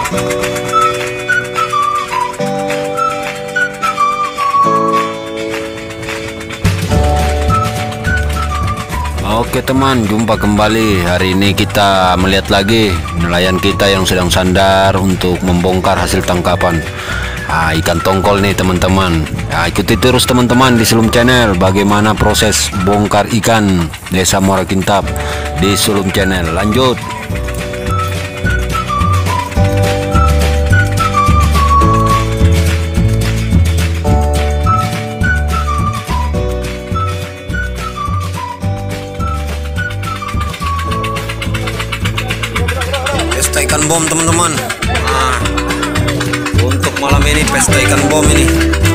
Oke teman, jumpa kembali. Hari ini kita melihat lagi nelayan kita yang sedang sandar untuk membongkar hasil tangkapan ikan tongkol nih teman-teman. Ikuti terus teman-teman di Sulum Channel bagaimana proses bongkar ikan Desa Muara Kintap di Sulum Channel. Lanjut. Pesta ikan bom teman-teman. Untuk malam ini pesta ikan bom ini.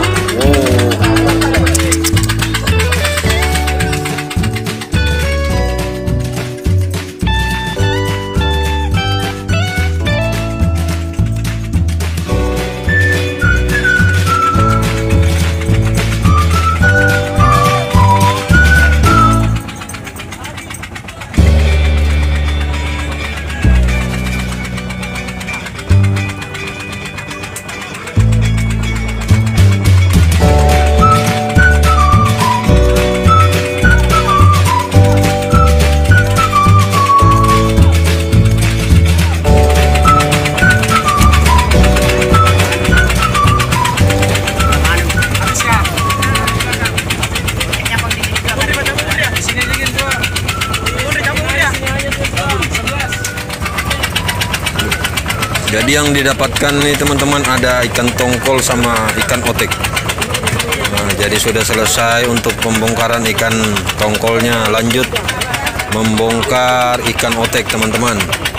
Jadi yang didapatkan nih teman-teman ada ikan tongkol sama ikan otek. Jadi sudah selesai untuk pembongkaran ikan tongkolnya. Lanjut membongkar ikan otek teman-teman.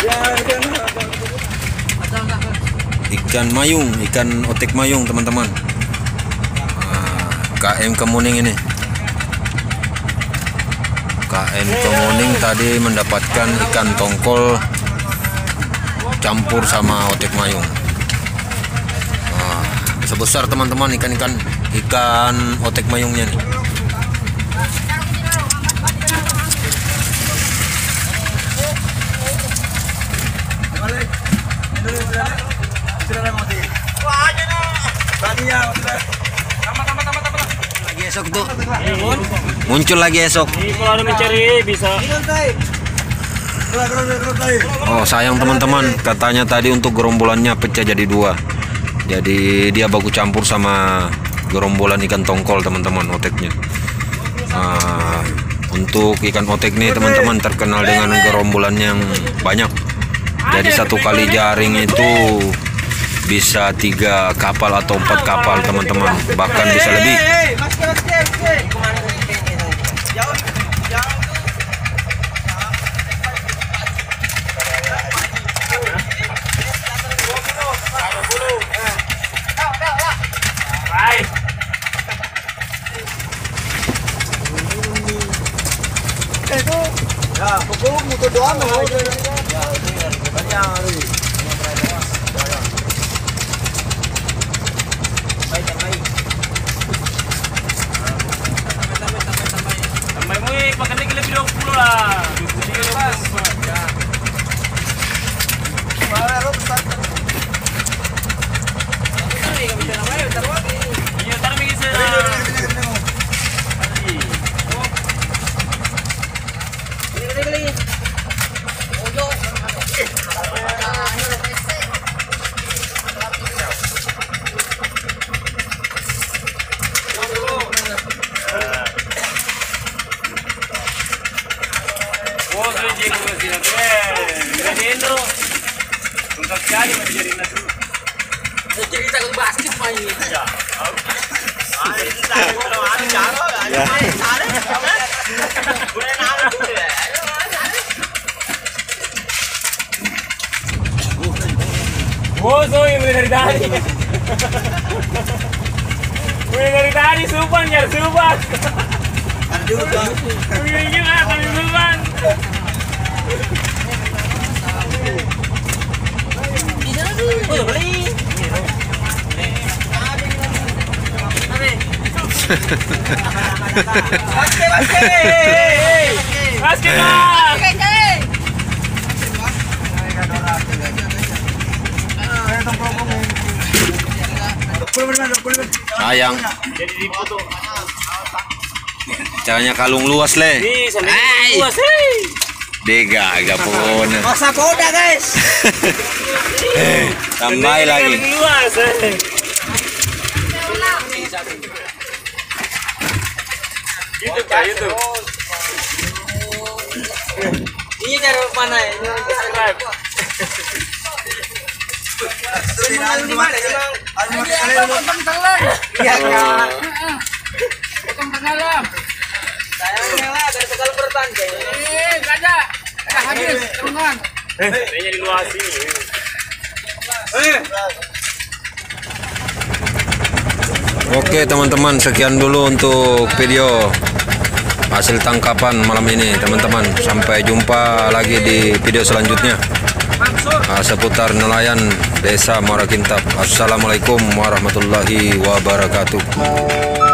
Ikan mayung, ikan otek mayung teman-teman. KM Kemuning ini. KM Kemuning tadi mendapatkan ikan tongkol campur sama otek mayung. Sebesar teman-teman ikan otek mayungnya nih. Lagi esok tuh. Muncul lagi esok. Kalau mencari bisa. Oh sayang teman-teman, katanya tadi untuk gerombolannya pecah jadi dua. Jadi dia baku campur sama gerombolan ikan tongkol teman-teman oteknya. Untuk ikan otek nih teman-teman terkenal dengan gerombolannya yang banyak. Jadi satu kali jaring itu bisa 3 kapal atau 4 kapal teman-teman, bahkan bisa lebih. Ya, pokok mutu doang mau. Tambah mu pakai lagi lebih 20 lah. 23 pas. Ya. Wah, lo besar. Ini enggak bisa namanya, bentar lagi. Iya, tar bisa. Cerita ke basket main. Ya. Mulai dari tadi. Mulai dari tadi supan ya supan. Lanjut. Ini apa nih supan? Beli. Basket. sayang. Jadi dipoto. Caranya kalung luas le. Nih, sampai Hai. luas, hei. Dega gapun. Masa koda guys. Tambah lagi. Luas, hei. Gitu Kak, itu. Ini cara mana ya? Subscribe. Iya kan. Potong tengah lah. Sayangnya lah dari segala bertanda. Nggak ada. Habis, teman. Kayaknya di luar sini. Oke teman-teman, sekian dulu untuk video hasil tangkapan malam ini teman-teman. Sampai jumpa lagi di video selanjutnya seputar nelayan Desa Muara Kintab. Assalamualaikum warahmatullahi wabarakatuh.